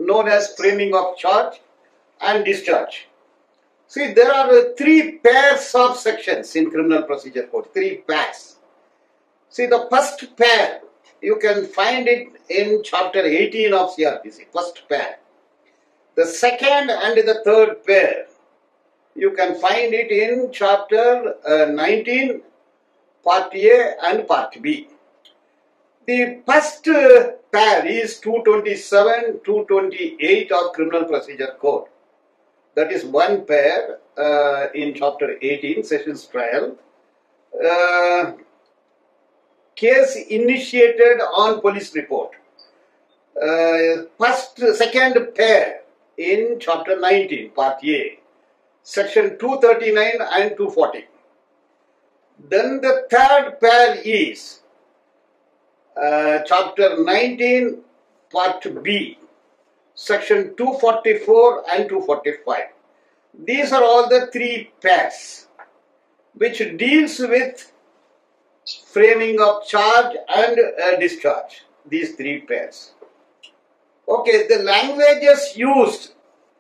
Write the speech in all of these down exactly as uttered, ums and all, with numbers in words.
known as framing of charge and discharge. See, there are uh, three pairs of sections in Criminal Procedure Code, three pairs. See, the first pair, you can find it in chapter eighteen of C R P C, first pair. The second and the third pair, you can find it in chapter uh, nineteen, part A and part B. The first uh, pair is two twenty-seven, two twenty-eight of Criminal Procedure Code. That is one pair uh, in chapter eighteen, Sessions Trial. Uh, case initiated on police report. Uh, first, second pair in chapter nineteen, part A, section two thirty-nine and two forty. Then the third pair is uh, chapter nineteen, part B, section two forty-four and two forty-five. These are all the three pairs which deals with framing of charge and uh, discharge. These three pairs. Okay, the languages used.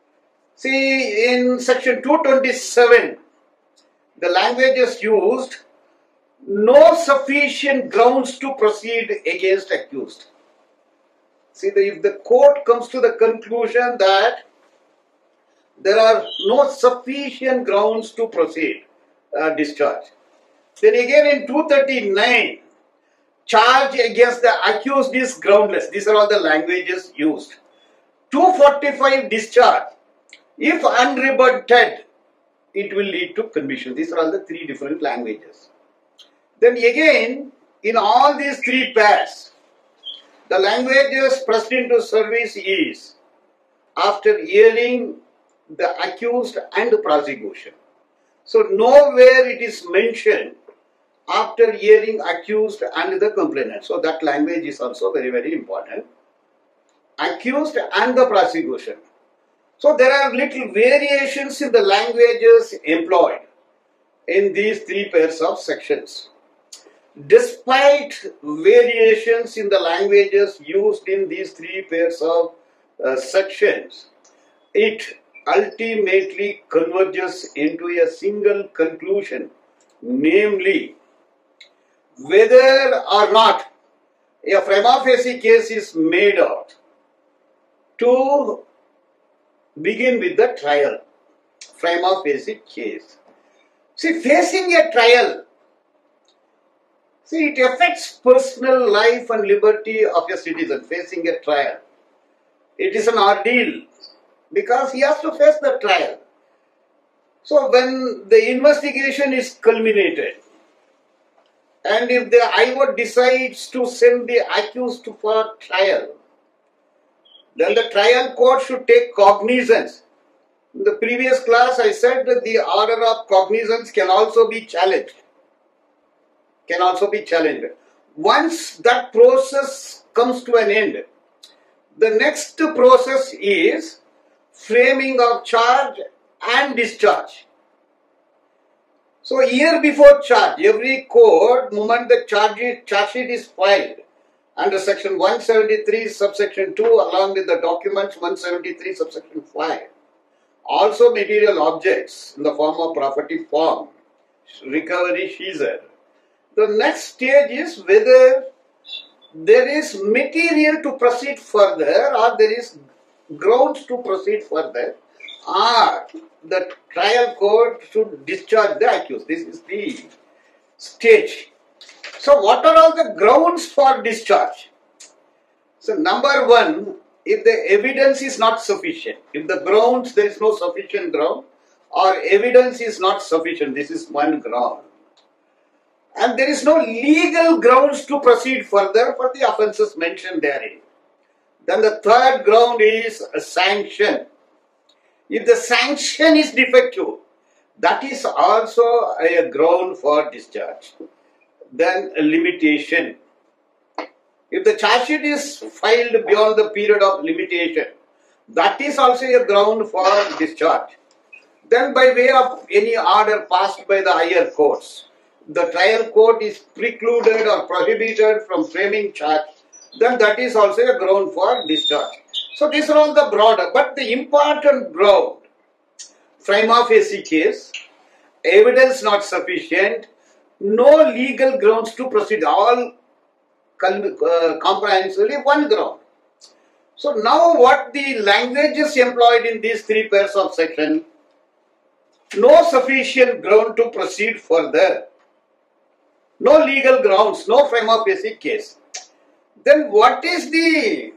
See, in section two twenty-seven, the languages used, no sufficient grounds to proceed against accused. See, the, if the court comes to the conclusion that there are no sufficient grounds to proceed uh, discharge, then again in two thirty-nine, charge against the accused is groundless. These are all the languages used. two forty-five, discharge, if unrebutted, it will lead to conviction. These are all the three different languages. Then again, in all these three pairs, the languages pressed into service is after hearing the accused and the prosecution. So nowhere it is mentioned after hearing accused and the complainant. So that language is also very, very important. Accused and the prosecution. So there are little variations in the languages employed in these three pairs of sections. Despite variations in the languages used in these three pairs of uh, sections, it ultimately converges into a single conclusion, namely, whether or not a prima facie case is made out to begin with the trial. Prima facie case. See, facing a trial, see, it affects personal life and liberty of a citizen. Facing a trial, it is an ordeal because he has to face the trial. So when the investigation is culminated, and if the I O decides to send the accused for trial, then the trial court should take cognizance. In the previous class, I said that the order of cognizance can also be challenged. Can also be challenged. Once that process comes to an end, the next process is framing of charge and discharge. So year before charge, every court, moment the charge, charge sheet is filed under section one seventy-three subsection two along with the documents one seventy-three subsection five. Also material objects in the form of property form, recovery seizure. The next stage is whether there is material to proceed further or there is grounds to proceed further, or the trial court should discharge the accused. This is the stage. So what are all the grounds for discharge? So number one, if the evidence is not sufficient, if the grounds, there is no sufficient ground or evidence is not sufficient, this is one ground. And there is no legal grounds to proceed further for the offences mentioned therein. Then the third ground is a sanction. If the sanction is defective, that is also a ground for discharge. Then a limitation. If the charge sheet is filed beyond the period of limitation, that is also a ground for discharge. Then by way of any order passed by the higher courts, the trial court is precluded or prohibited from framing charge, then that is also a ground for discharge. So these are all the broader, but the important ground, prima facie case, evidence not sufficient, no legal grounds to proceed, all uh, comprehensively one ground. So now what the languages employed in these three pairs of section, no sufficient ground to proceed further, no legal grounds, no prima facie case. Then what is the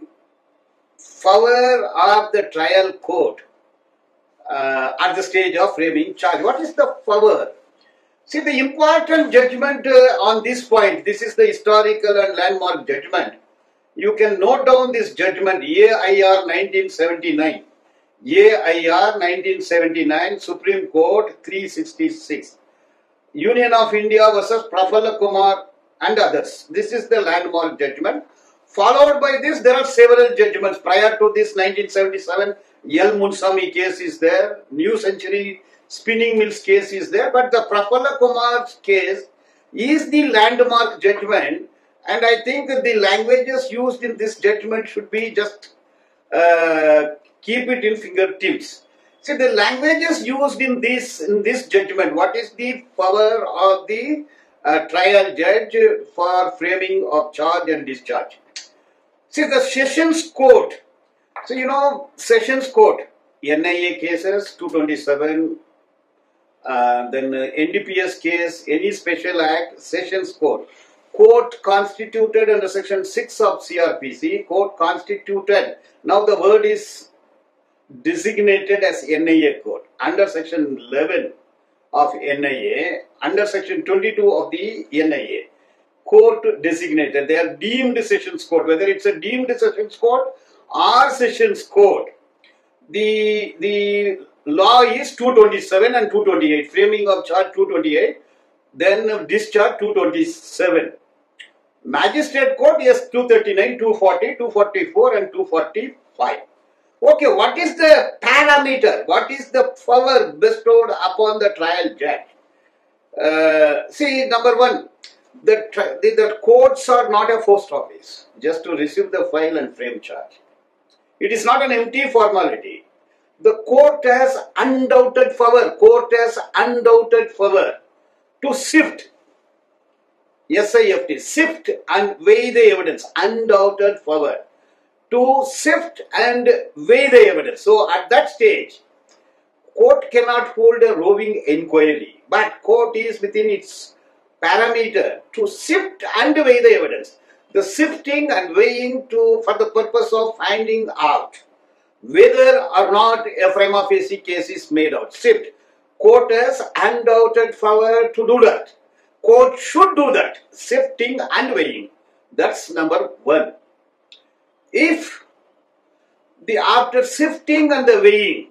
power of the trial court uh, at the stage of framing charge? What is the power? See, the important judgment uh, on this point, this is the historical and landmark judgment. You can note down this judgment, A I R nineteen seventy-nine. A I R nineteen seventy-nine, Supreme Court three sixty-six. Union of India versus Prafulla Kumar and others. This is the landmark judgment. Followed by this, there are several judgments. Prior to this, nineteen seventy-seven, L. Munsami case is there. New Century Spinning Mills case is there. But the Prafulla Kumar's case is the landmark judgment. And I think the languages used in this judgment should be just uh, keep it in fingertips. See, the languages used in this in this judgment, what is the power of the uh, trial judge for framing of charge and discharge? See, the Sessions Court. So, you know, Sessions Court, N I A cases, two twenty-seven, uh, then uh, N D P S case, any special act, Sessions Court. Court constituted under section six of C R P C, court constituted. Now the word is designated as N I A court. Under section eleven of N I A, under section twenty-two of the N I A, court designated. They are deemed sessions court. Whether it's a deemed sessions court or sessions court, the, the law is two twenty-seven and two twenty-eight. Framing of charge two twenty-eight, then discharge two twenty-seven. Magistrate court, yes, two thirty-nine, two forty, two forty-four and two forty-five. Okay, what is the parameter? What is the power bestowed upon the trial judge? Uh, see, number one, the, the, the courts are not a post office just to receive the file and frame charge. It is not an empty formality. The court has undoubted power. Court has undoubted power to sift. S I F T, sift and weigh the evidence, undoubted power to sift and weigh the evidence. So at that stage, court cannot hold a roving inquiry, but court is within its parameter to sift and weigh the evidence. The sifting and weighing to for the purpose of finding out whether or not a prima facie case is made out. Sift. Court has undoubted power to do that. Court should do that, sifting and weighing. That's number one. If the after sifting and the weighing,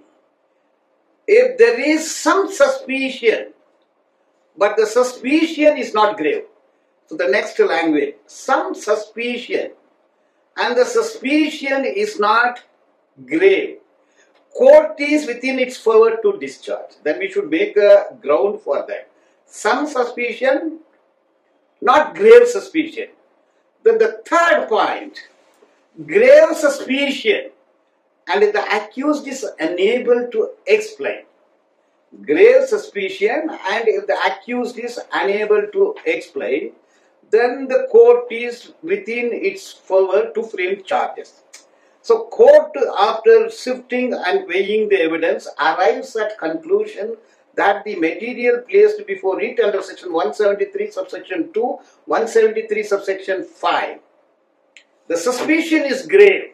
if there is some suspicion, but the suspicion is not grave. So the next language, some suspicion, and the suspicion is not grave. Court is within its power to discharge. Then we should make a ground for that. Some suspicion, not grave suspicion. Then the third point, grave suspicion, and if the accused is unable to explain. Grave suspicion, and if the accused is unable to explain, then the court is within its power to frame charges. So court, after sifting and weighing the evidence, arrives at conclusion that the material placed before it under section one seventy-three subsection two, one seventy-three subsection five, the suspicion is grave.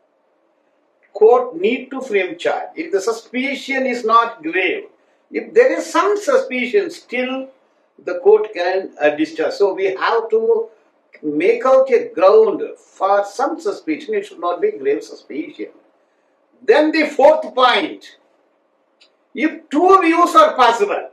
Court need to frame charge. If the suspicion is not grave, if there is some suspicion, still the court can uh, discharge. So we have to make out a ground for some suspicion. It should not be grave suspicion. Then the fourth point, if two views are possible,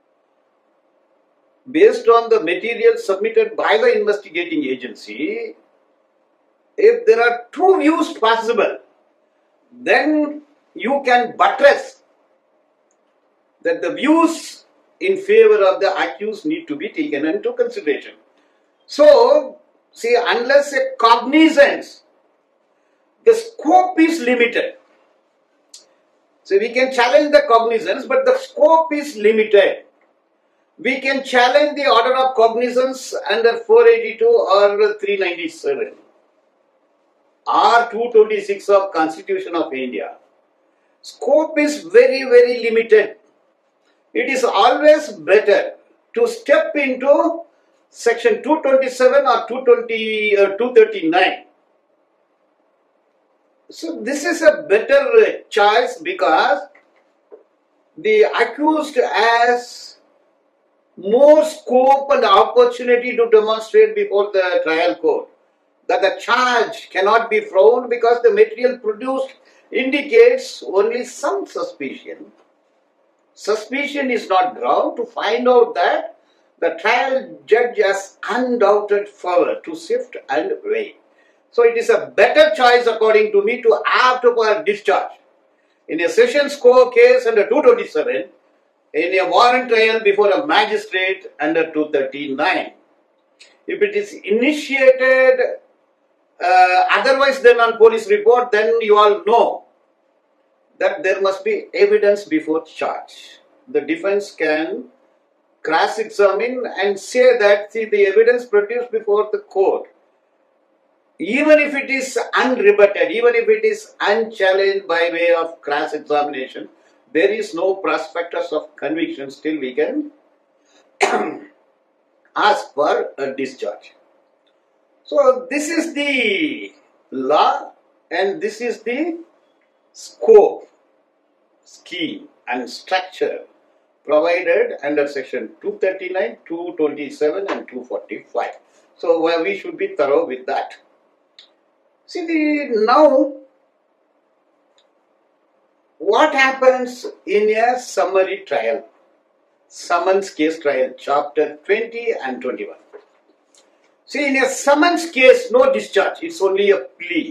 based on the material submitted by the investigating agency, if there are two views possible, then you can buttress that the views in favor of the accused need to be taken into consideration. So, see, unless a cognizance, the scope is limited. So we can challenge the cognizance, but the scope is limited. We can challenge the order of cognizance under four eighty-two or three ninety-seven or two twenty-six of Constitution of India. Scope is very, very limited. It is always better to step into section two twenty-seven or two twenty, uh, two thirty-nine. So this is a better choice because the accused has more scope and opportunity to demonstrate before the trial court that the charge cannot be thrown because the material produced indicates only some suspicion. Suspicion is not ground to find out that the trial judge has undoubted power to sift and weigh. So it is a better choice according to me to opt for discharge in a sessions court case under two twenty-seven, in a warrant trial before a magistrate under two thirty-nine. If it is initiated uh, otherwise than on police report, then you all know that there must be evidence before charge. The defense can cross-examine and say that, see, the evidence produced before the court, even if it is unrebutted, even if it is unchallenged by way of cross-examination, there is no prospectus of conviction. Still we can ask for a discharge. So this is the law and this is the scope, scheme and structure provided under section two thirty-nine, two twenty-seven and two forty-five. So we should be thorough with that. See, the, now what happens in a summary trial, summons case trial, chapter twenty and twenty-one. See, in a summons case, no discharge, it's only a plea.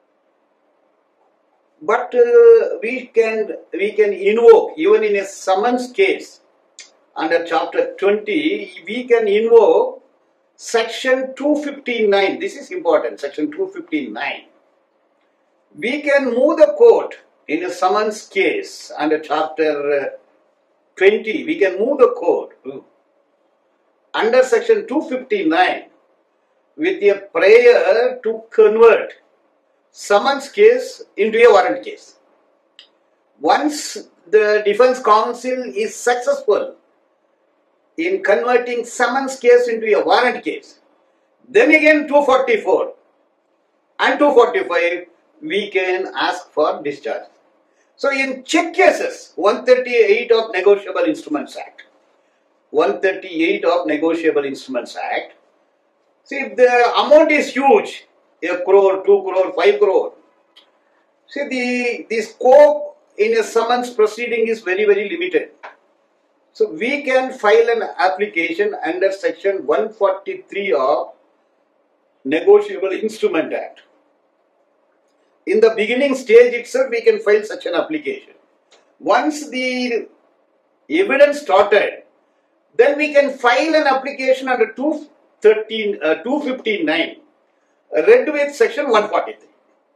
But uh, we can we can invoke, even in a summons case under chapter twenty, we can invoke section two fifty-nine. This is important, section two fifty-nine. We can move the court in a summons case under chapter twenty. We can move the court under section two fifty-nine with a prayer to convert summons case into a warrant case. Once the defense counsel is successful in converting summons case into a warrant case, then again two forty-four and two forty-five we can ask for discharge. So in check cases, one thirty-eight of Negotiable Instruments Act, one thirty-eight of Negotiable Instruments Act, see, if the amount is huge, a crore, two crore, five crore, see, the, the scope in a summons proceeding is very, very limited. So we can file an application under section one forty-three of Negotiable Instrument Act. In the beginning stage itself, we can file such an application. Once the evidence started, then we can file an application under two thirteen, uh, two fifty-nine, read with section one forty-three.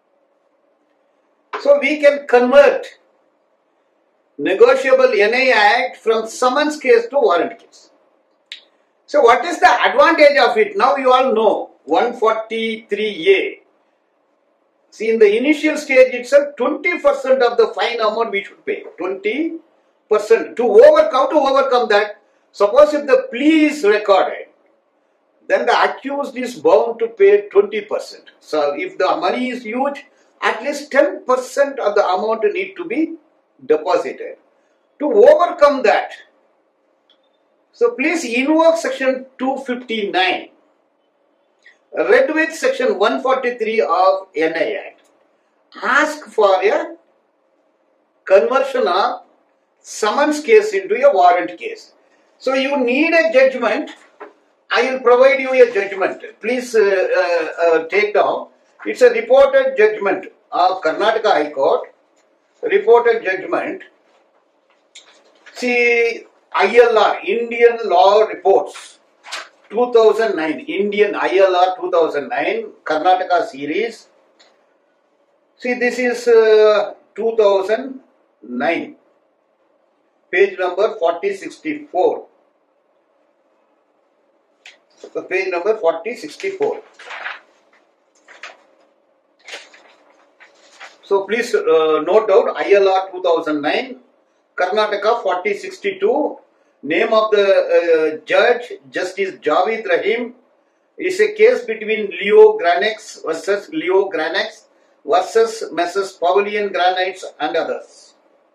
So we can convert Negotiable N A Act from summons case to warrant case. So what is the advantage of it? Now you all know one forty-three A. See, in the initial stage itself, twenty percent of the fine amount we should pay. twenty percent. To overcome, to overcome that, suppose if the plea is recorded, then the accused is bound to pay twenty percent. So if the money is huge, at least ten percent of the amount need to be deposited. To overcome that, so please invoke section two fifty-nine, read with section one forty-three of N A Act. Ask for a conversion of summons case into a warrant case. So you need a judgment. I will provide you a judgment. Please uh, uh, uh, take down. It's a reported judgment of Karnataka High Court. Reported judgment. See, I L R, Indian Law Reports, two thousand nine, Indian I L R two thousand nine, Karnataka series. See, this is uh, two thousand nine, page number forty sixty-four. So, page number forty sixty-four. So, please uh, note down I L R two thousand nine, Karnataka forty sixty-two. Name of the uh, judge, Justice Javed Rahim. It's a case between Leo Granites versus Leo Granites versus Messrs Pavilion Granites and others.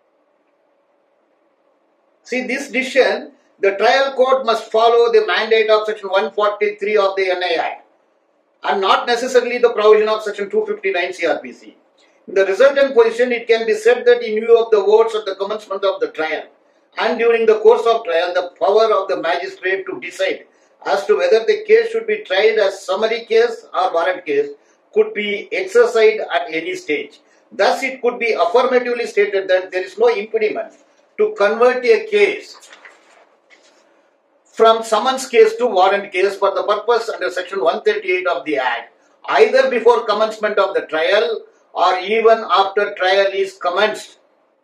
See, this decision, the trial court must follow the mandate of section one forty-three of the N I Act and not necessarily the provision of section two fifty-nine C R P C. In the resultant position, it can be said that in view of the votes at the commencement of the trial and during the course of trial, the power of the magistrate to decide as to whether the case should be tried as summary case or warrant case could be exercised at any stage. Thus, it could be affirmatively stated that there is no impediment to convert a case from summons case to warrant case for the purpose under section one thirty-eight of the Act, either before commencement of the trial or even after trial is commenced.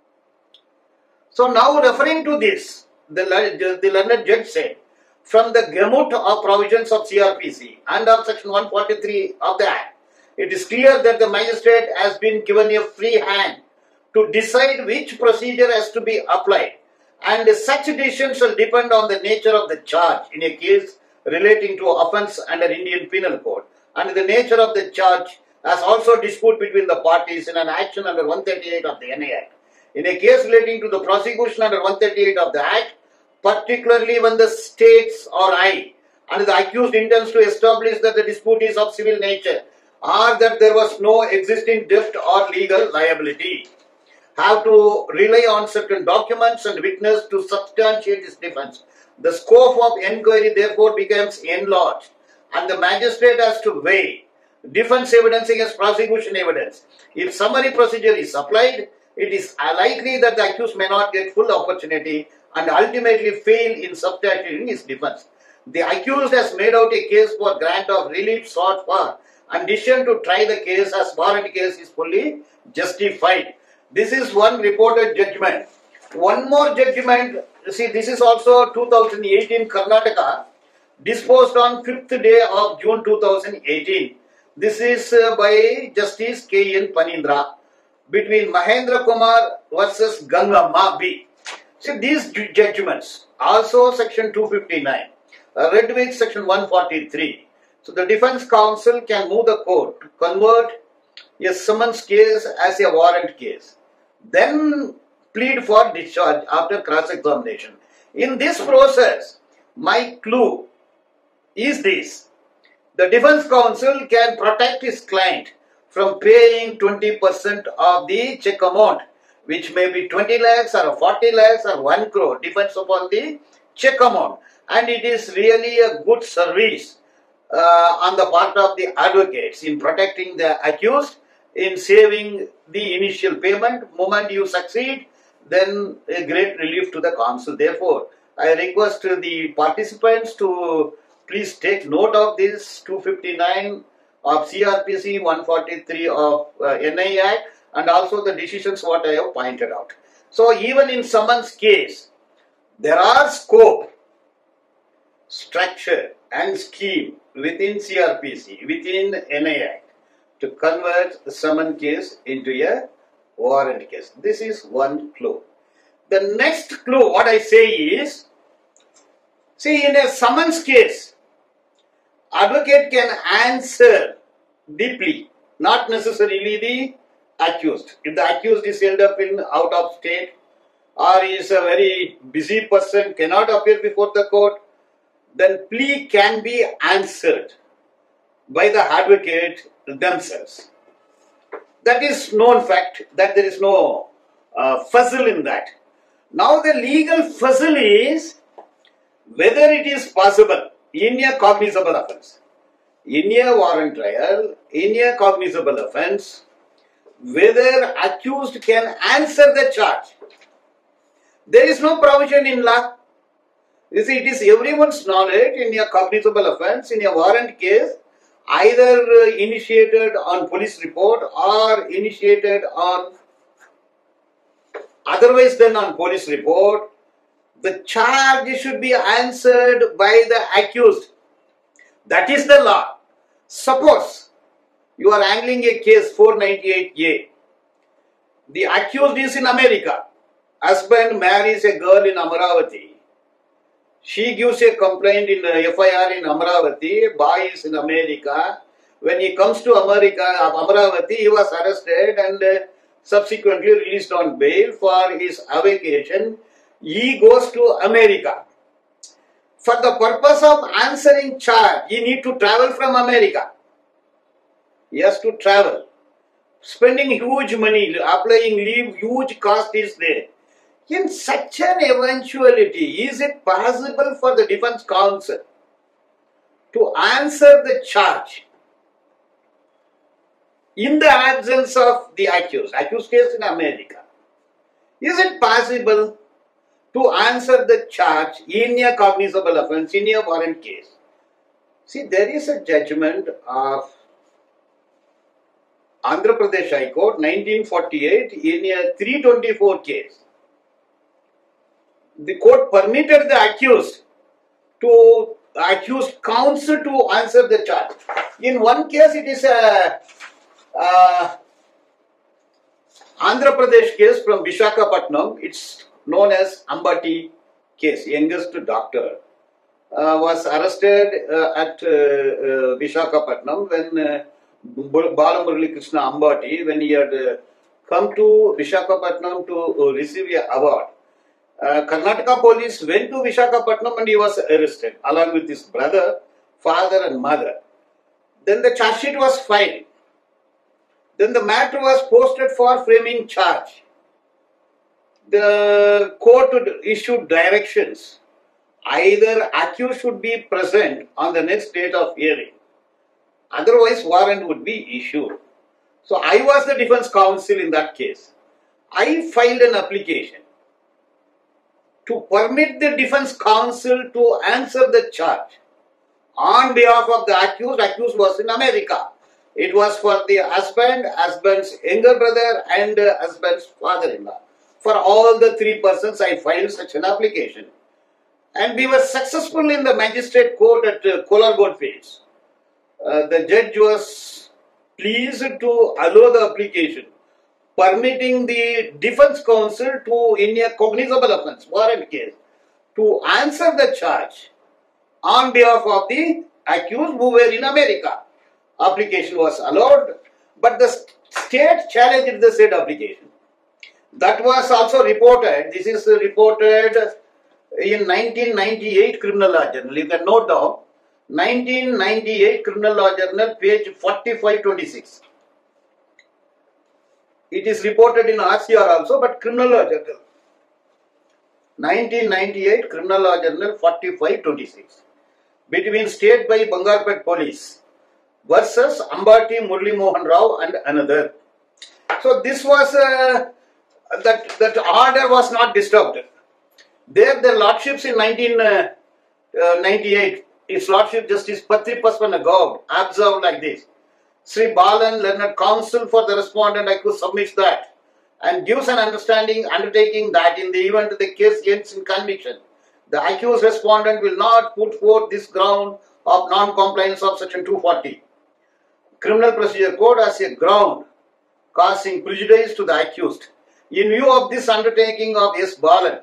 So now referring to this, the, the learned judge said, from the gamut of provisions of C R P C and of section one forty-three of the Act, it is clear that the magistrate has been given a free hand to decide which procedure has to be applied, and such decision shall depend on the nature of the charge in a case relating to offence under Indian Penal Code, and the nature of the charge as also dispute between the parties in an action under one thirty-eight of the N I Act. In a case relating to the prosecution under one thirty-eight of the Act, particularly when the states or I and the accused intends to establish that the dispute is of civil nature or that there was no existing debt or legal liability, have to rely on certain documents and witness to substantiate his defense. The scope of enquiry therefore becomes enlarged, and the magistrate has to weigh defense evidence against prosecution evidence. If summary procedure is applied, it is likely that the accused may not get full opportunity and ultimately fail in substantiating his defense. The accused has made out a case for grant of relief sought for, and decision to try the case as warrant case is fully justified. This is one reported judgment. One more judgment, see, this is also two thousand eighteen Karnataka, disposed on fifth day of June two thousand eighteen. This is uh, by Justice K N Panindra between Mahendra Kumar versus Gangamma B. See, these judgments, also section two fifty-nine, uh, read with section one forty-three. So the defense counsel can move the court to convert a summons case as a warrant case, then plead for discharge after cross-examination. In this process, my clue is this: the defense counsel can protect his client from paying twenty percent of the check amount, which may be twenty lakhs or forty lakhs or one crore, depends upon the check amount. And it is really a good service uh, on the part of the advocates in protecting the accused, in saving the initial payment. Moment you succeed, then a great relief to the counsel. Therefore, I request the participants to please take note of this two fifty-nine of C R P C, one forty-three of uh, N I Act, and also the decisions what I have pointed out. So even in summons case, there are scope, structure and scheme within C R P C, within N I Act, to convert the summon case into a warrant case. This is one clue. The next clue what I say is, see, in a summons case, advocate can answer the plea, not necessarily the accused. If the accused is held up in out of state or is a very busy person, cannot appear before the court, then plea can be answered by the advocate themselves. That is known fact, that there is no uh, fuzzle in that. Now the legal fuzzle is whether it is possible in a cognizable offence, in a warrant trial, in a cognizable offence, whether accused can answer the charge. There is no provision in law. You see, it is everyone's knowledge in a cognizable offence, in a warrant case, either uh, initiated on police report or initiated on otherwise than on police report, the charge should be answered by the accused. That is the law. Suppose you are handling a case four ninety-eight A. The accused is in America. Husband marries a girl in Amaravati. She gives a complaint in uh, F I R in Amaravati. Boy is in America. When he comes to America, Amaravati, he was arrested and uh, subsequently released on bail for his vacation. He goes to America. For the purpose of answering charge, he need to travel from America. He has to travel. Spending huge money, applying leave, huge cost is there. In such an eventuality, is it possible for the defense counsel to answer the charge in the absence of the accused? Accused case in America. Is it possible to answer the charge in a cognizable offence, in a warrant case? See, there is a judgment of Andhra Pradesh High Court, nineteen forty-eight, in a three twenty-four case. The court permitted the accused to accused counsel to answer the charge. In one case, it is a uh, Andhra Pradesh case from Visakhapatnam. It's known as Ambati case. Youngest doctor uh, was arrested uh, at uh, uh, Visakhapatnam when uh, Balamurali Krishna Ambati, when he had uh, come to Visakhapatnam to uh, receive an award. Uh, Karnataka police went to Visakhapatnam and he was arrested along with his brother, father and mother. Then the charge sheet was filed. Then the matter was posted for framing charge. The court issued directions. Either accused should be present on the next date of hearing. Otherwise, warrant would be issued. So, I was the defense counsel in that case. I filed an application to permit the defense counsel to answer the charge on behalf of the accused. Accused was in America. It was for the husband, husband's younger brother and uh, husband's father-in-law. For all the three persons, I filed such an application. And we were successful in the magistrate court at uh, Kolar Goldfields. Uh, the judge was pleased to allow the application, permitting the defense counsel to, in a cognizable offence, warrant case, to answer the charge on behalf of the accused who were in America. Application was allowed, but the state challenged the said application. That was also reported. This is reported in nineteen ninety-eight Criminal Law Journal. You can note down nineteen ninety-eight Criminal Law Journal, page forty-five twenty-six. It is reported in R C R also, but Criminal Law Journal. nineteen ninety-eight Criminal Law Journal, forty-five twenty-six. Between State by Bangarpet Police versus Ambati Murli Mohan Rao and another. So this was uh, that that order was not disturbed. There, the lordships in nineteen ninety-eight, His Lordship Justice Patri Paswana Gaud observed like this: Sri Balan, learned counsel for the respondent accused, submits that and gives an understanding undertaking that in the event the case ends in conviction, the accused respondent will not put forth this ground of non-compliance of section two forty. Criminal Procedure Code as a ground causing prejudice to the accused. In view of this undertaking of S. Balan,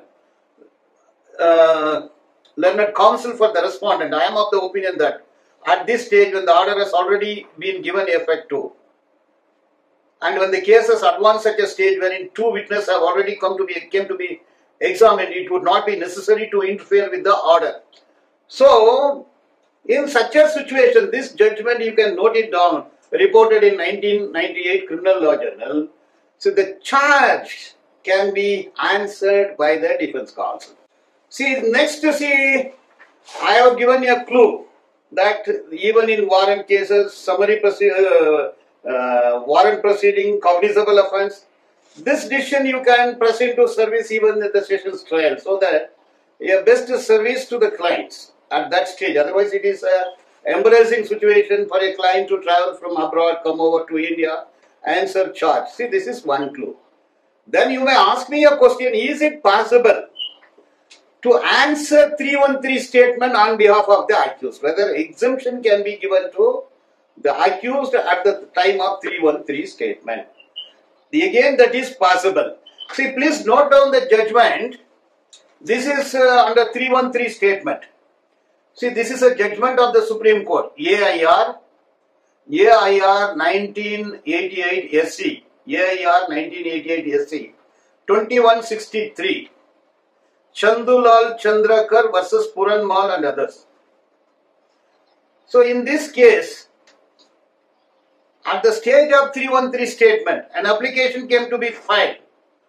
uh, learned counsel for the respondent, I am of the opinion that at this stage, when the order has already been given effect to, and when the case has advanced such a stage wherein two witnesses have already come to be came to be examined, it would not be necessary to interfere with the order. So, in such a situation, this judgment, you can note it down, reported in nineteen ninety-eight Criminal Law Journal. So, the charge can be answered by the defense counsel. See, next to see, I have given you a clue that even in warrant cases, summary proceed, uh, uh, warrant proceeding, cognizable offence, this decision you can proceed to service even at the sessions trial, so that a best service to the clients at that stage. Otherwise, it is a embarrassing situation for a client to travel from abroad, come over to India, answer charge. See, this is one clue. Then you may ask me a question, is it possible to answer three one three statement on behalf of the accused? Whether exemption can be given to the accused at the time of three one three statement. Again, that is possible. See, please note down the judgment. This is uh, under three one three statement. See, this is a judgment of the Supreme Court. A I R, A I R nineteen eighty-eight S C, A I R nineteen eighty-eight S C, twenty-one sixty-three, Chandulal Chandrakar versus Puranmal and others. So, in this case, at the stage of three one three statement, an application came to be filed.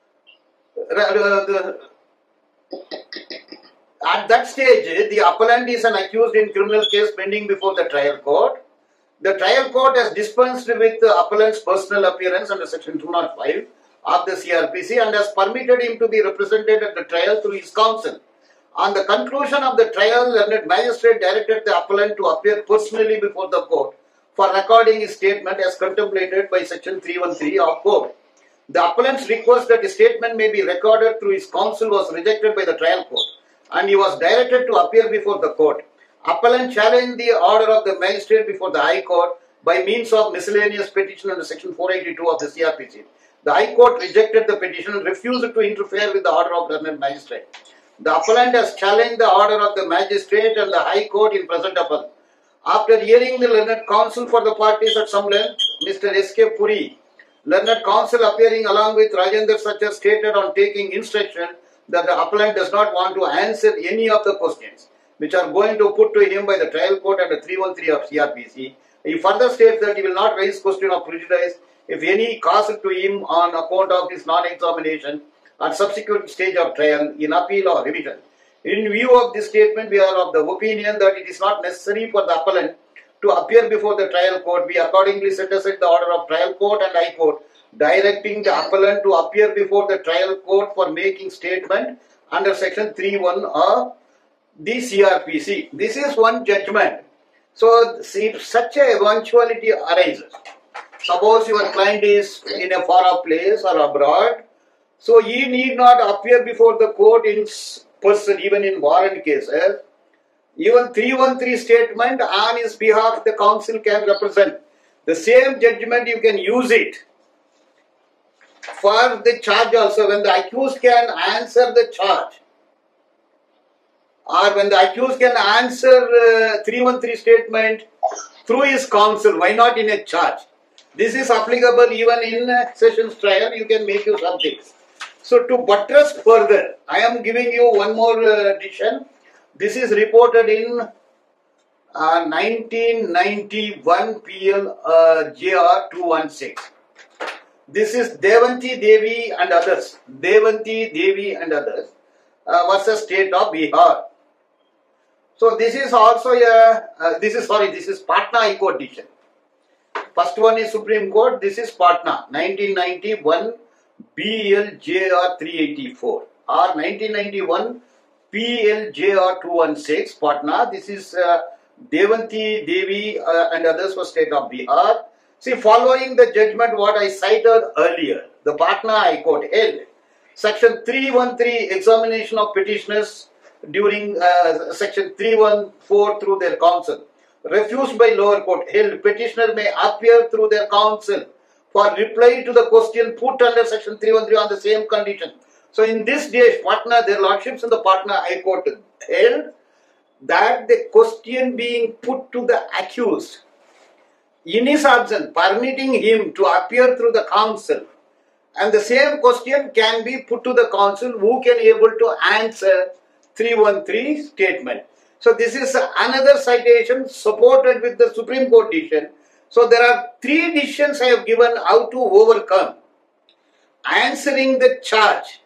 At that stage, the appellant is an accused in criminal case pending before the trial court. The trial court has dispensed with the appellant's personal appearance under section two oh five of the C R P C and has permitted him to be represented at the trial through his counsel. On the conclusion of the trial, the magistrate directed the appellant to appear personally before the court for recording his statement as contemplated by section three one three of code. The appellant's request that his statement may be recorded through his counsel was rejected by the trial court, and he was directed to appear before the court. Appellant challenged the order of the magistrate before the High Court by means of miscellaneous petition under section four eighty-two of the C R P C. The High Court rejected the petition and refused to interfere with the order of the magistrate. The appellant has challenged the order of the magistrate and the High Court in present appeal. After hearing the learned counsel for the parties at some length, Mister S K Puri, learned counsel appearing along with Rajendra Sachar, stated on taking instruction that the appellant does not want to answer any of the questions which are going to put to him by the trial court under three one three of C R P C. He further states that he will not raise question of prejudice if any caused to him on account of his non-examination at subsequent stage of trial in appeal or revision. In view of this statement, we are of the opinion that it is not necessary for the appellant to appear before the trial court. We accordingly set aside the order of trial court and High Court directing the appellant to appear before the trial court for making statement under section three one of the C R P C. This is one judgment. So, if such a eventuality arises, suppose your client is in a far off place or abroad, so he need not appear before the court in person, even in warrant cases. Even three one three statement on his behalf the counsel can represent. The same judgment you can use it for the charge also, when the accused can answer the charge, or when the accused can answer uh, three one three statement through his counsel. Why not in a charge? This is applicable even in uh, sessions trial. You can make use of this. So, to buttress further, I am giving you one more uh, addition. This is reported in uh, nineteen ninety-one P L uh, J R two one six. This is Devanti Devi and others. Devanti Devi and others uh, versus State of Bihar. So this is also a, uh, this is sorry, this is Patna High Court decision. First one is Supreme Court, this is Patna, nineteen ninety-one B L J R three eighty-four or nineteen ninety-one P L J R two one six, Patna. This is uh, Devanti Devi uh, and others for State of Bihar. See, following the judgment what I cited earlier, the Patna High Court held section three one three examination of petitioners during uh, section three one four through their counsel refused by lower court, held petitioner may appear through their counsel for reply to the question put under section three one three on the same condition. So in this case, Patna, their lordships in the Patna High Court held that the question being put to the accused in his absence, permitting him to appear through the counsel, and the same question can be put to the counsel who can able to answer three one three statement. So this is another citation supported with the Supreme Court decision. So there are three decisions I have given how to overcome answering the charge.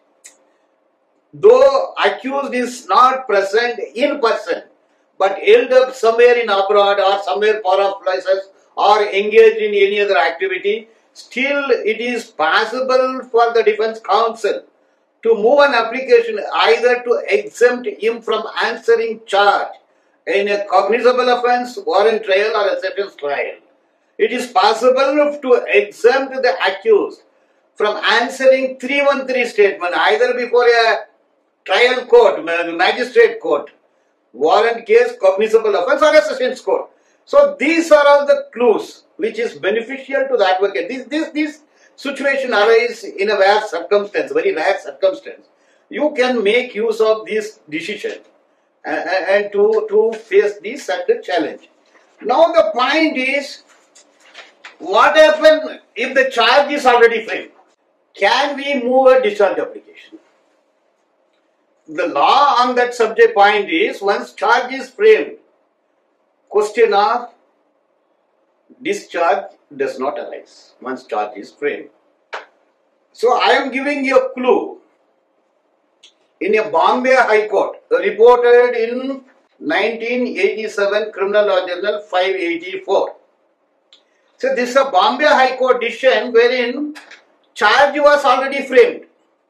Though accused is not present in person, but held up somewhere in abroad or somewhere far off places or engaged in any other activity, still it is possible for the defense counsel to move an application either to exempt him from answering charge in a cognizable offence, warrant trial or a sessions trial, it is possible to exempt the accused from answering three one three statement either before a trial court, magistrate court, warrant case, cognizable offence or a sessions court. So these are all the clues which is beneficial to the advocate. This, this, this situation arises in a rare circumstance, very rare circumstance. You can make use of this decision and, and to, to face this certain challenge. Now the point is, what happens if the charge is already framed? Can we move a discharge application? The law on that subject point is, once charge is framed, question of discharge does not arise once charge is framed. So I am giving you a clue. In a Bombay High Court, reported in nineteen eighty-seven Criminal Law Journal five eighty-four. So this is a Bombay High Court decision wherein charge was already framed.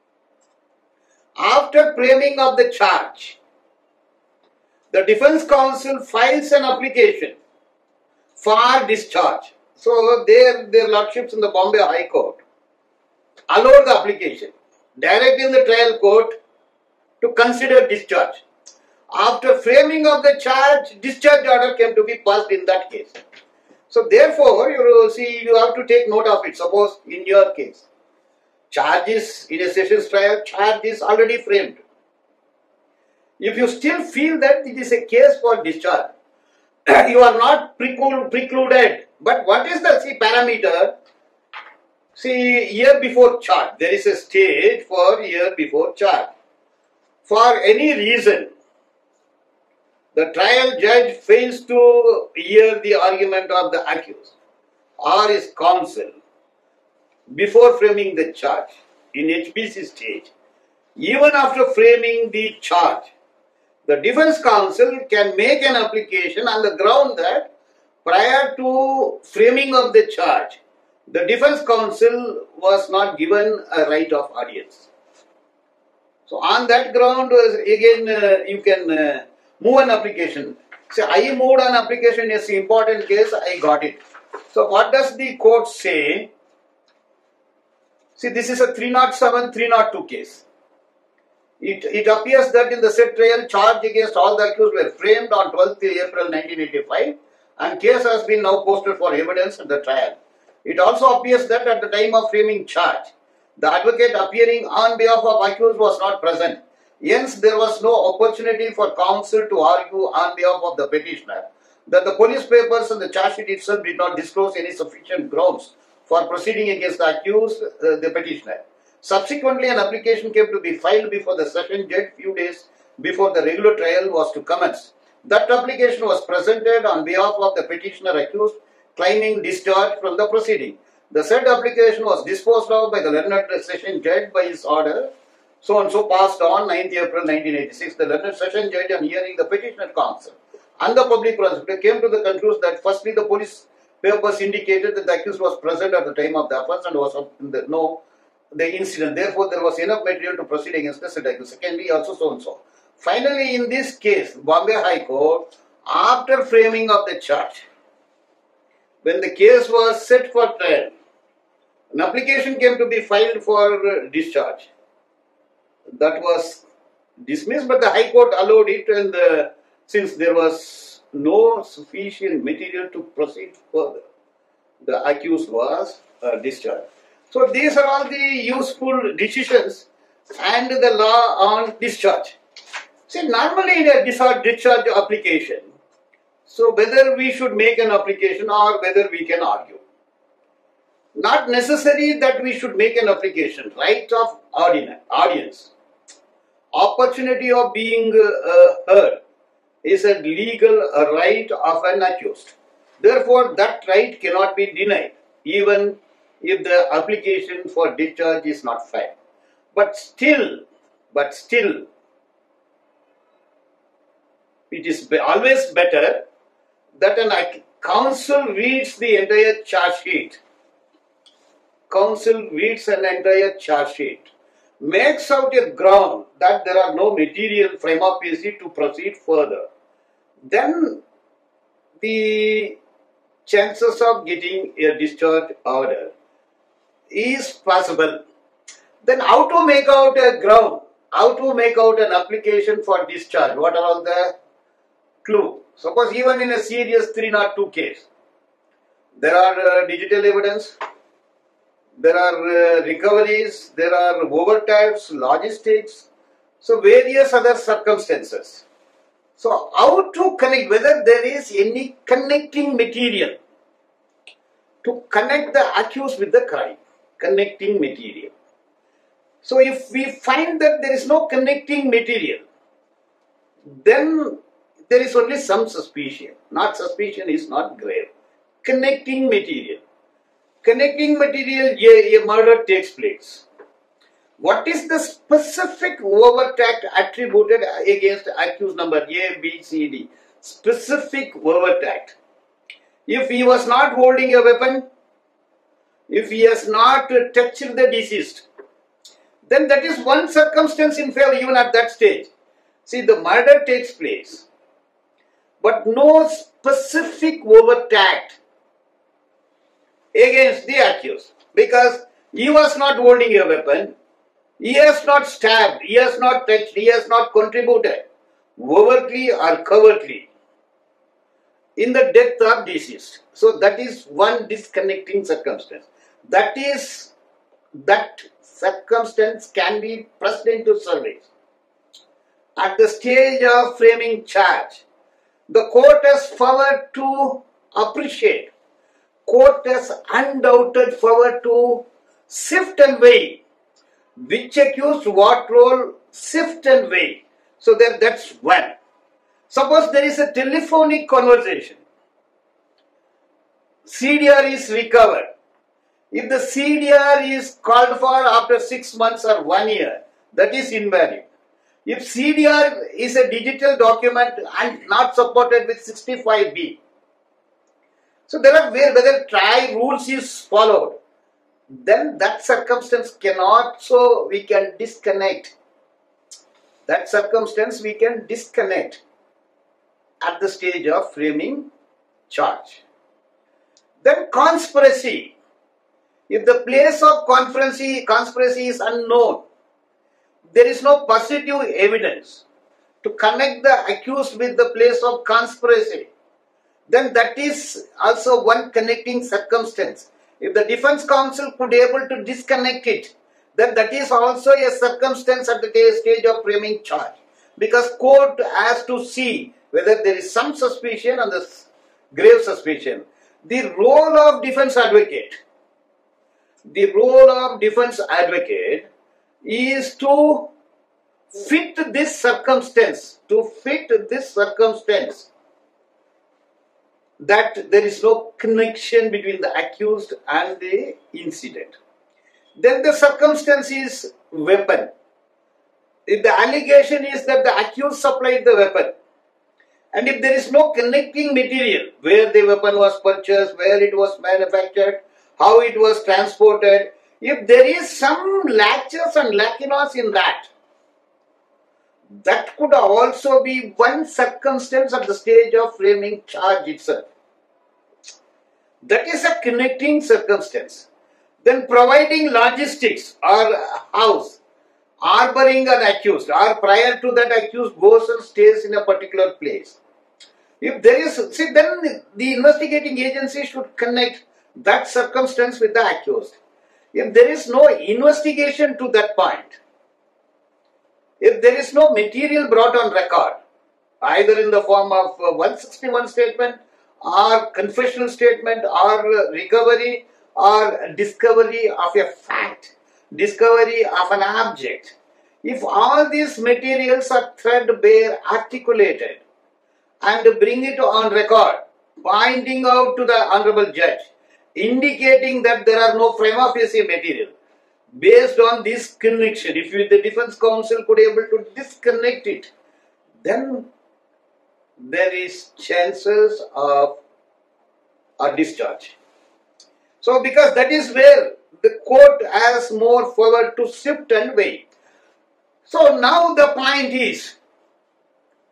After framing of the charge, the defense counsel files an application for discharge. So their, their lordships in the Bombay High Court allowed the application, directing the trial court to consider discharge. After framing of the charge, discharge order came to be passed in that case. So therefore, you see, you have to take note of it. Suppose in your case, charge is in a sessions trial, charge is already framed. If you still feel that it is a case for discharge, you are not precluded. But what is the see, parameter? See, year before charge, there is a stage for year before charge. For any reason, the trial judge fails to hear the argument of the accused or his counsel before framing the charge in H B C stage. Even after framing the charge, the defense counsel can make an application on the ground that prior to framing of the charge, the defense counsel was not given a right of audience. So on that ground, again, uh, you can uh, move an application. Say, I moved an application, it's an important case, I got it. So what does the court say? See, this is a three oh seven three oh two case. It, it appears that in the said trial, charge against all the accused were framed on twelfth April nineteen eighty-five and case has been now posted for evidence at the trial. It also appears that at the time of framing charge, the advocate appearing on behalf of accused was not present. Hence, there was no opportunity for counsel to argue on behalf of the petitioner that the police papers and the charge sheet itself did not disclose any sufficient grounds for proceeding against the accused, uh, the petitioner. Subsequently, an application came to be filed before the session judge few days before the regular trial was to commence. That application was presented on behalf of the petitioner accused, claiming discharge from the proceeding. The said application was disposed of by the learned session judge by his order, so and so passed on ninth April nineteen eighty-six. The learned session judge, on hearing the petitioner counsel and the public prosecutor, came to the conclusion that firstly the police papers indicated that the accused was present at the time of the offence and was in the, no the incident. Therefore, there was enough material to proceed against the said accused. Secondly, also so and so. Finally, in this case, Bombay High Court, after framing of the charge, when the case was set for trial, an application came to be filed for discharge. That was dismissed, but the High Court allowed it, and uh, since there was no sufficient material to proceed further, the accused was uh, discharged. So these are all the useful decisions and the law on discharge. See, normally in a discharge application, so whether we should make an application or whether we can argue. Not necessary that we should make an application. Right of audience, opportunity of being uh, heard is a legal right of an accused. Therefore, that right cannot be denied even if the application for discharge is not filed. But still, but still, it is always better that an counsel reads the entire charge sheet. Counsel reads an entire charge sheet, makes out a ground that there are no material prima facie to proceed further. then the chances of getting a discharge order is possible. Then how to make out a ground? How to make out an application for discharge? What are all the clue? Suppose even in a serious three oh two case, there are uh, digital evidence, there are uh, recoveries, there are overtypes, logistics, so various other circumstances. So how to connect, whether there is any connecting material to connect the accused with the crime, connecting material. So if we find that there is no connecting material, then there is only some suspicion. Not suspicion is not grave. Connecting material. Connecting material, a, a murder takes place. What is the specific overt act attributed against accused number A, B, C, D? Specific overt act. If he was not holding a weapon, if he has not touched the deceased, then that is one circumstance in favor even at that stage. See, the murder takes place, but no specific overt act against the accused, because he was not holding a weapon, he has not stabbed, he has not touched, he has not contributed overtly or covertly in the death of deceased. So that is one disconnecting circumstance. That is, that circumstance can be pressed into service. At the stage of framing charge, the court has power to appreciate. Court has undoubted power to sift and weigh. Which accused, what role, sift and weigh. So that, that's one. Suppose there is a telephonic conversation. C D R is recovered. If the C D R is called for after six months or one year, that is invalid. If C D R is a digital document and not supported with sixty-five B, so there are whether try rules is followed, then that circumstance cannot, so we can disconnect. That circumstance we can disconnect at the stage of framing charge. Then conspiracy. If the place of conspiracy, conspiracy is unknown, there is no positive evidence to connect the accused with the place of conspiracy, then that is also one connecting circumstance. If the defense counsel could be able to disconnect it, then that is also a circumstance at the stage of framing charge. Because court has to see whether there is some suspicion and the grave suspicion. The role of defense advocate, the role of defense advocate is to fit this circumstance, to fit this circumstance that there is no connection between the accused and the incident. Then the circumstance is weapon. If the allegation is that the accused supplied the weapon, and if there is no connecting material, where the weapon was purchased, where it was manufactured, how it was transported, if there is some latches and lacunas in that, that could also be one circumstance at the stage of framing charge itself. That is a connecting circumstance. Then providing logistics or house, harboring an accused, or prior to that accused goes and stays in a particular place. If there is, see, then the investigating agency should connect that circumstance with the accused. If there is no investigation to that point, if there is no material brought on record, either in the form of one sixty-one statement or confessional statement or recovery or discovery of a fact, discovery of an object, if all these materials are threadbare, articulated, and bring it on record, pointing out to the honorable judge, indicating that there are no prima facie material, based on this connection, if the defense counsel could be able to disconnect it, then there is chances of a discharge. So because that is where the court has more power to sift and weigh. So now the point is,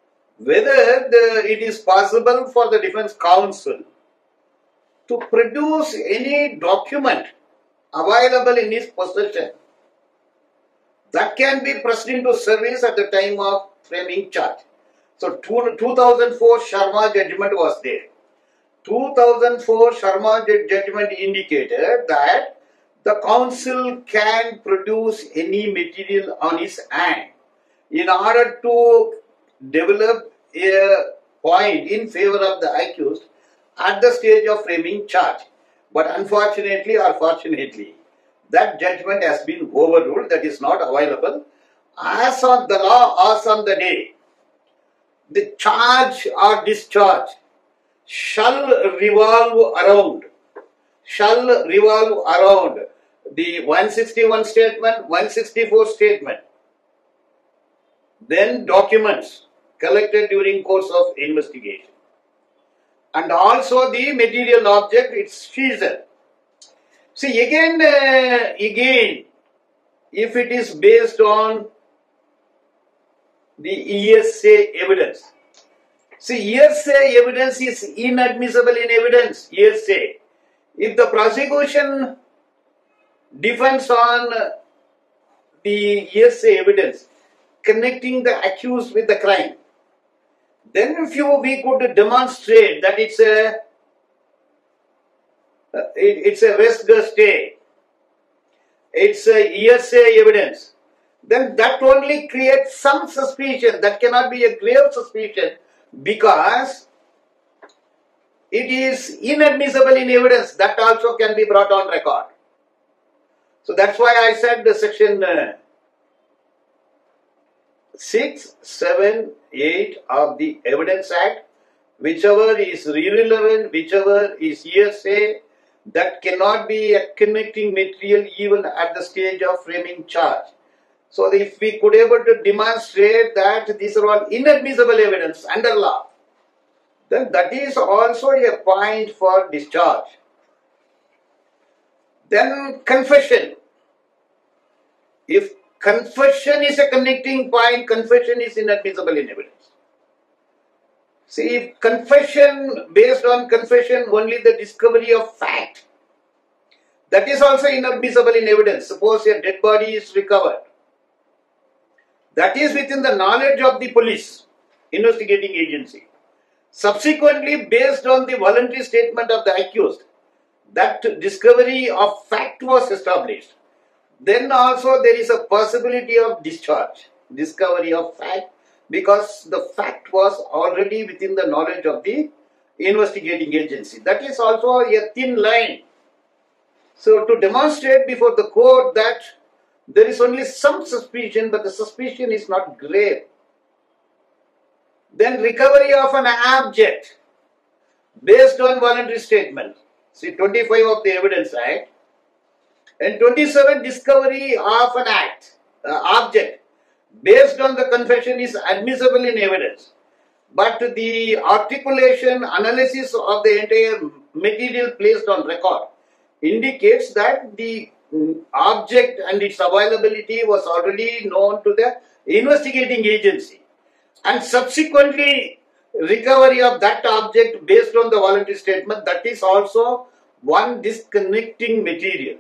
whether the, it is possible for the defense counsel to produce any document available in his possession that can be pressed into service at the time of framing charge. So two thousand four Sharma judgment was there. two thousand four Sharma judgment indicated that the counsel can produce any material on his hand in order to develop a point in favor of the accused at the stage of framing charge. But unfortunately or fortunately, that judgment has been overruled. That is not available. As on the law, as on the day, the charge or discharge shall revolve around, shall revolve around the one sixty-one statement, one sixty-four statement, then documents collected during course of investigation, and also the material object, its seizure. See, again, uh, again, if it is based on the E S A evidence. See, E S A evidence is inadmissible in evidence, E S A. If the prosecution defends on the E S A evidence connecting the accused with the crime, then if you, we could demonstrate that it's a it, it's a res gestae, it's a E S A evidence, then that only creates some suspicion. That cannot be a grave suspicion because it is inadmissible in evidence. That also can be brought on record. So that's why I said the section uh, six, seven, eight of the Evidence Act, whichever is irrelevant, whichever is E S A, that cannot be a connecting material even at the stage of framing charge. So if we could able to demonstrate that these are all inadmissible evidence under law, then that is also a point for discharge. Then confession. If confession is a connecting point, confession is inadmissible in evidence. See, if confession, based on confession, only the discovery of fact, that is also inadmissible in evidence. Suppose a dead body is recovered. That is within the knowledge of the police, investigating agency. Subsequently, based on the voluntary statement of the accused, that discovery of fact was established. Then also there is a possibility of discharge, discovery of fact, because the fact was already within the knowledge of the investigating agency. That is also a thin line. So to demonstrate before the court that there is only some suspicion, but the suspicion is not grave. Then recovery of an object based on voluntary statement. See, twenty-five of the Evidence Act. And twenty-seven, discovery of an act, uh, object based on the confession is admissible in evidence. But the articulation, analysis of the entire material placed on record indicates that the object and its availability was already known to the investigating agency. And subsequently, recovery of that object based on the voluntary statement, that is also one disconnecting material.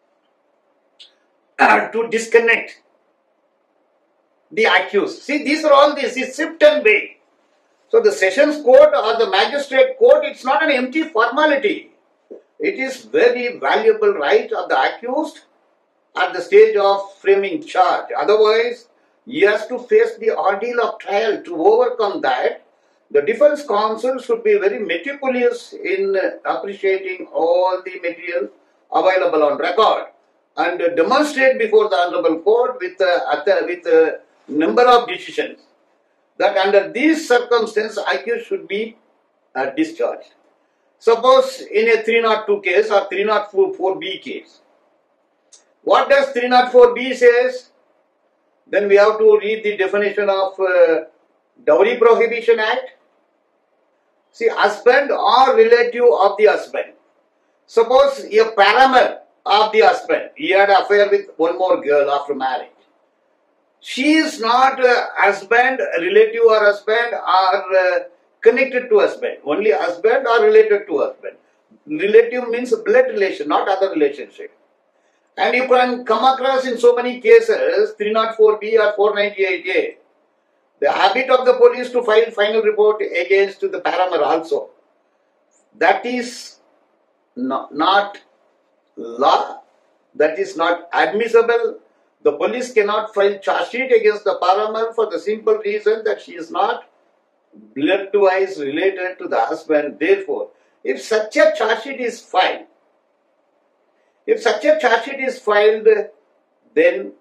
To disconnect the accused. See, these are all this is sift and weigh. So the sessions court or the magistrate court, it's not an empty formality. It is very valuable right of the accused at the stage of framing charge. Otherwise, he has to face the ordeal of trial. To overcome that, the defense counsel should be very meticulous in appreciating all the material available on record and demonstrate before the honorable court with a, with a number of decisions that under these circumstances accused should be uh, discharged. Suppose in a three oh two case or three oh four B case, what does three oh four B says? Then we have to read the definition of uh, Dowry Prohibition Act. See, husband or relative of the husband. Suppose a paramour of the husband, he had an affair with one more girl after marriage. she is not a husband, relative or husband, or uh, connected to husband. Only husband or related to husband. Relative means blood relation, not other relationship. And you can come across in so many cases, three oh four B or four ninety-eight A, the habit of the police to file final report against the paramour also. That is not, not law, that is not admissible. The police cannot file charge sheet against the paramour for the simple reason that she is not blood-wise related to the husband. Therefore, if such a charge sheet is filed, if such a charge sheet is filed, then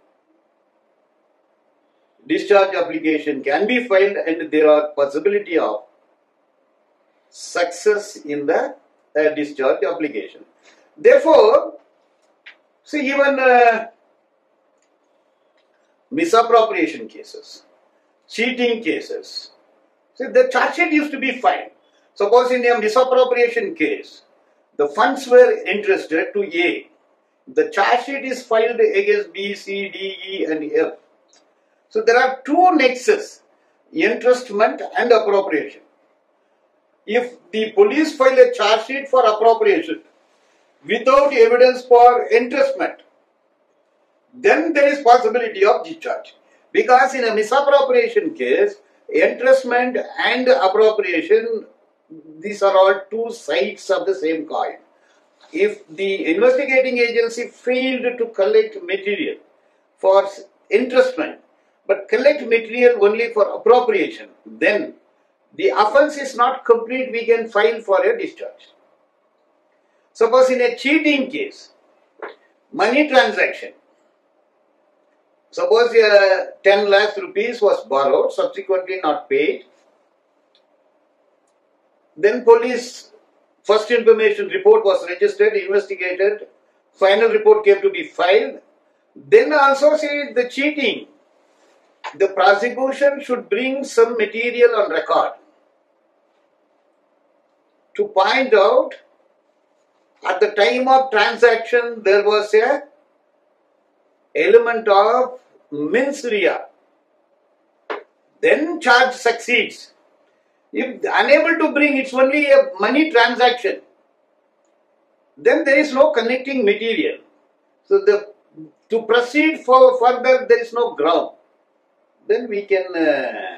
discharge application can be filed and there are possibility of success in the uh, discharge application. Therefore, see, even uh, misappropriation cases, cheating cases, see, the charge sheet used to be filed. Suppose in a misappropriation case, the funds were entrusted to A. The charge sheet is filed against B, C, D, E and F. So there are two nexus, entrustment and appropriation. If the police file a charge sheet for appropriation without evidence for entrustment, then there is possibility of discharge. Because in a misappropriation case, entrustment and appropriation, these are all two sides of the same coin. If the investigating agency failed to collect material for entrustment, but collect material only for appropriation, then the offence is not complete, we can file for a discharge. Suppose in a cheating case, money transaction, suppose uh, ten lakhs rupees was borrowed, subsequently not paid, then police first information report was registered, investigated, final report came to be filed, then also say the cheating, the prosecution should bring some material on record to point out at the time of transaction there was a element of mens rea. Then charge succeeds. If unable to bring, it's only a money transaction, then there is no connecting material. So the to proceed for further there is no ground. Then we can uh,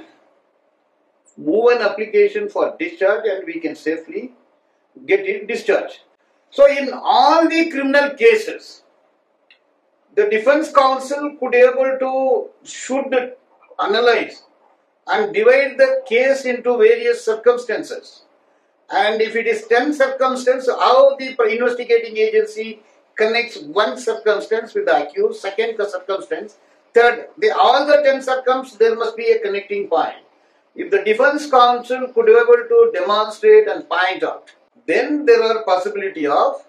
move an application for discharge and we can safely get it discharged. So in all the criminal cases, the defense counsel could able to, should analyze and divide the case into various circumstances. And if it is ten circumstances, how the investigating agency connects one circumstance with the accused, second the circumstance, third, the, all the ten circumstances, there must be a connecting point. If the defense counsel could be able to demonstrate and point out, then there are possibility of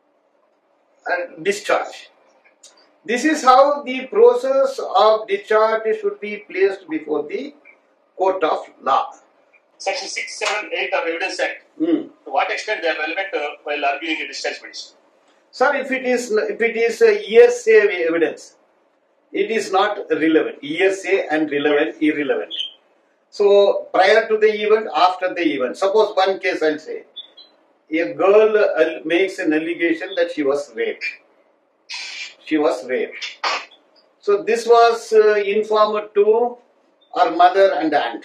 uh, discharge. This is how the process of discharge should be placed before the court of law. Section six, seven, eight of Evidence Act. Hmm. To what extent they are relevant uh, while arguing a discharge petition? Sir, if it is if it is a hearsay evidence, it is not relevant. Hearsay and relevant, irrelevant. So prior to the event, after the event. Suppose one case I'll say, a girl uh, makes an allegation that she was raped. She was raped. So this was uh, informed to her mother and aunt.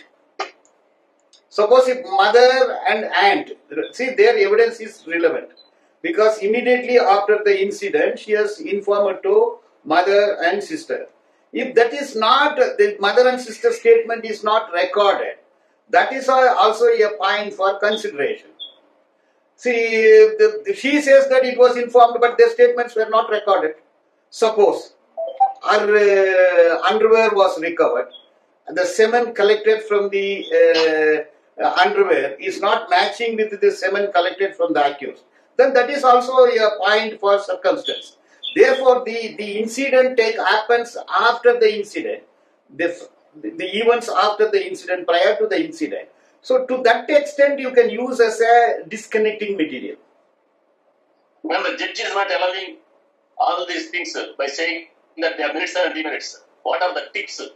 Suppose if mother and aunt, see their evidence is relevant because immediately after the incident she has informed to mother and sister. If that is not, the mother and sister statement is not recorded, that is also a point for consideration. See, the, she says that it was informed but their statements were not recorded. Suppose her uh, underwear was recovered and the semen collected from the uh, uh, underwear is not matching with the semen collected from the accused, then that is also a point for circumstance. Therefore, the, the incident take happens after the incident, the, the events after the incident, prior to the incident. So, to that extent, you can use as a disconnecting material. When the judge is not allowing all these things uh, by saying that they are minutes and three minutes, what are the tips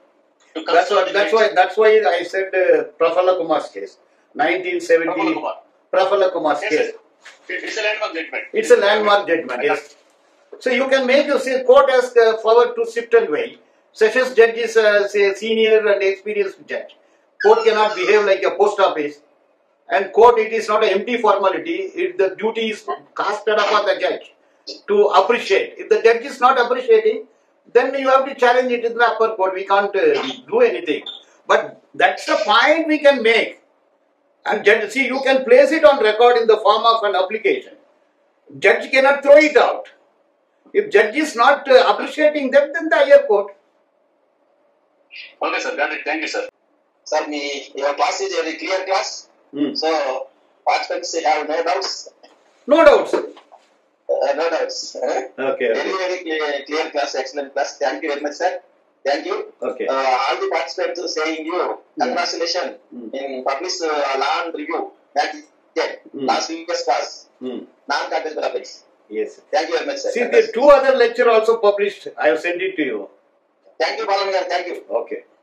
to That's what. That's why. That's why I said uh, Prafula Kumar's case, nineteen seventy. Prafula Kumar. Prafula Kumar's Yes, case. sir. It- It's a landmark judgment. It's a landmark judgment. Yes. So you can make your say court has the power to sift and weigh. Sessions judge is a say senior and experienced judge. Court cannot behave like a post office. And court, it is not an empty formality. It, the duty is casted upon the judge to appreciate. If the judge is not appreciating, then you have to challenge it in the upper court. We can't uh, do anything. But that's the point we can make. And judge, see, you can place it on record in the form of an application. Judge cannot throw it out. If judge is not uh, appreciating that, then the higher court. Okay, sir. Got it. Thank you, sir. Sir, me, your class is a very clear class. Hmm. So, participants have no doubts. No doubts. Uh, no doubts. Eh? Okay. Very, very clear, clear class, excellent class. Thank you very much, sir. Thank you. Okay. Uh, all the participants are saying you congratulations Mm. in published uh, law and review. That is it. Mm. Last week's class. Hmm. Non-contestable topics. Yes. Thank you very much, sir. See, the two other lecture also published. I have sent it to you. Thank you, Balan. Thank you. Okay.